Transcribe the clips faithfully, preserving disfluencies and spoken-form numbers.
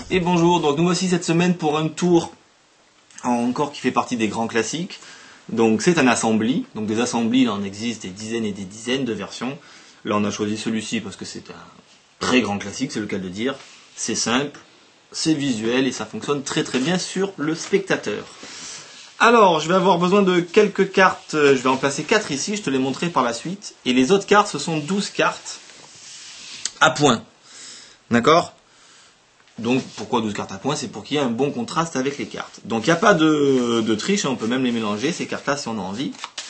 Et bonjour, donc nous voici cette semaine pour un tour encore qui fait partie des grands classiques. Donc c'est un assembly, donc des assemblies il en existe des dizaines et des dizaines de versions. Là on a choisi celui-ci parce que c'est un très grand classique, c'est le cas de dire. C'est simple, c'est visuel et ça fonctionne très très bien sur le spectateur. Alors je vais avoir besoin de quelques cartes, je vais en placer quatre ici, je te les montrerai par la suite. Et les autres cartes ce sont douze cartes à points. D'accord ? Donc pourquoi douze cartes à points? C'est pour qu'il y ait un bon contraste avec les cartes. Donc il n'y a pas de, de triche, on peut même les mélanger, ces cartes-là, si on a envie.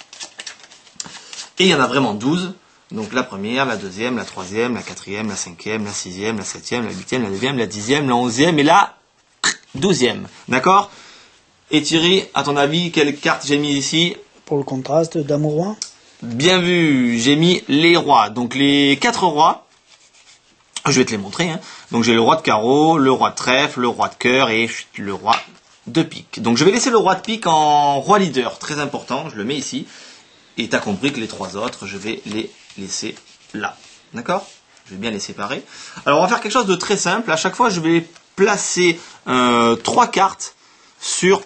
Et il y en a vraiment douze. Donc la première, la deuxième, la troisième, la quatrième, la cinquième, la sixième, la septième, la huitième, la neuvième, la dixième, la onzième et la douzième. D'accord? Et Thierry, à ton avis, quelle carte j'ai mis ici? Pour le contraste, dame au roi. Bien vu, j'ai mis les rois. Donc les quatre rois. Je vais te les montrer. Hein. Donc j'ai le roi de carreau, le roi de trèfle, le roi de cœur et le roi de pique. Donc je vais laisser le roi de pique en roi leader, très important, je le mets ici. Et tu as compris que les trois autres, je vais les laisser là. D'accord? Je vais bien les séparer. Alors on va faire quelque chose de très simple. À chaque fois, je vais placer euh, trois cartes sur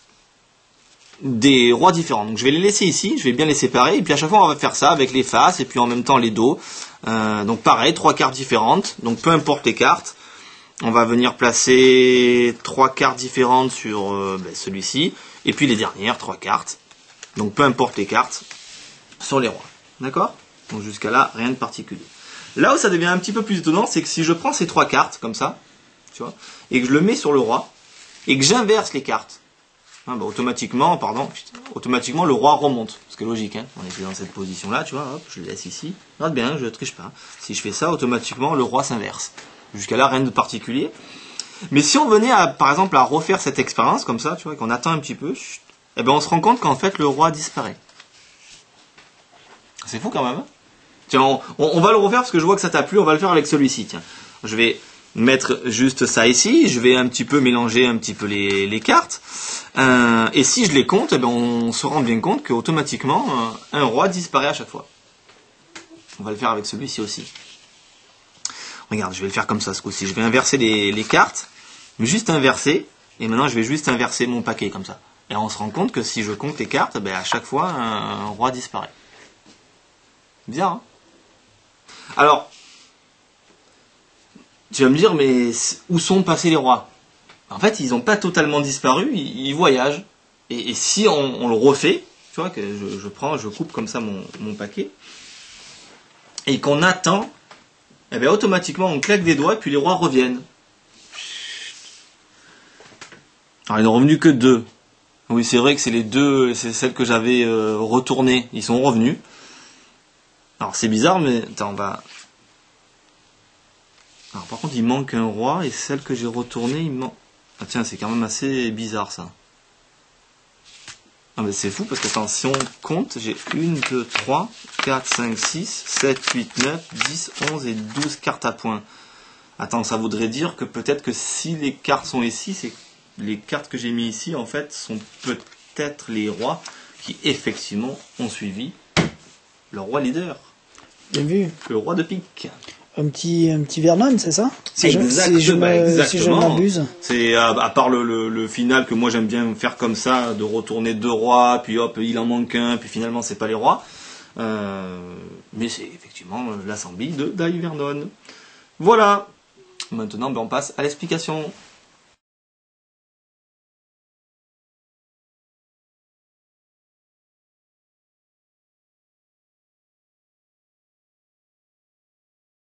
des rois différents. Donc je vais les laisser ici, je vais bien les séparer. Et puis à chaque fois, on va faire ça avec les faces et puis en même temps les dos. Euh, donc pareil, trois cartes différentes, donc peu importe les cartes, on va venir placer trois cartes différentes sur euh, ben, celui-ci, et puis les dernières, trois cartes, donc peu importe les cartes, sur les rois, d'accord? Donc jusqu'à là, rien de particulier. Là où ça devient un petit peu plus étonnant, c'est que si je prends ces trois cartes, comme ça, tu vois, et que je le mets sur le roi, et que j'inverse les cartes, hein, bah, automatiquement, pardon, automatiquement le roi remonte. C'est logique, hein. On était dans cette position-là, tu vois, hop, je le laisse ici. Regarde bien, je ne triche pas. Si je fais ça, automatiquement, le roi s'inverse. Jusqu'à là, rien de particulier. Mais si on venait, à, par exemple, à refaire cette expérience, comme ça, tu vois, qu'on attend un petit peu, chut, eh ben, on se rend compte qu'en fait, le roi disparaît. C'est fou quand même. Hein. Tiens, on, on, on va le refaire parce que je vois que ça t'a plu, on va le faire avec celui-ci, tiens. Je vais mettre juste ça ici, je vais un petit peu mélanger un petit peu les, les cartes. Euh, et si je les compte, eh ben on se rend bien compte qu'automatiquement, euh, un roi disparaît à chaque fois. On va le faire avec celui-ci aussi. Regarde, je vais le faire comme ça ce coup-ci. Je vais inverser les, les cartes, mais juste inverser. Et maintenant, je vais juste inverser mon paquet comme ça. Et on se rend compte que si je compte les cartes, ben à chaque fois, un, un roi disparaît. Bizarre, hein? Alors, tu vas me dire, mais où sont passés les rois? En fait, ils n'ont pas totalement disparu, ils, ils voyagent. Et, et si on, on le refait, tu vois, que je, je prends, je coupe comme ça mon, mon paquet, et qu'on attend, eh bien automatiquement on claque des doigts et puis les rois reviennent. Alors il n'en est revenu que deux. Oui, c'est vrai que c'est les deux, c'est celles que j'avais euh, retournées, ils sont revenus. Alors c'est bizarre, mais attends, on va... Alors par contre il manque un roi et celle que j'ai retournée, il manque... Ah tiens, c'est quand même assez bizarre ça. Ah mais c'est fou parce que attends, si on compte, j'ai un, deux, trois, quatre, cinq, six, sept, huit, neuf, dix, onze et douze cartes à points. Attends, ça voudrait dire que peut-être que si les cartes sont ici, c'est les cartes que j'ai mis ici en fait sont peut-être les rois qui effectivement ont suivi le roi leader. Bien vu. Le roi de pique. Un petit, un petit Vernon, c'est ça? C'est exactement. Si je, me, si je m'abuse. C'est à, à part le, le, le final que moi j'aime bien faire comme ça, de retourner deux rois, puis hop, il en manque un, puis finalement c'est pas les rois. Euh, mais c'est effectivement l'assembly de Dai Vernon. Voilà. Maintenant, ben, on passe à l'explication.